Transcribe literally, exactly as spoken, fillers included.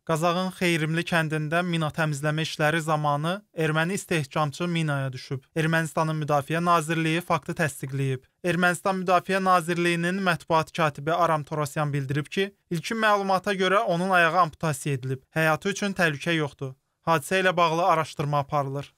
Qazaxın Xeyrimli kəndində mina təmizləmə işləri zamanı erməni istehkamçı minaya düşüb. Ermənistanın Müdafiə Nazirliyi faktı təsdiqləyib. Ermənistan Müdafiə Nazirliyinin mətbuat katibi Aram Torosyan bildirib ki, ilkin məlumata görə onun ayağı amputasiya edilib. Həyatı üçün təhlükə yoxdur. Hadisə ilə bağlı araşdırma aparılır.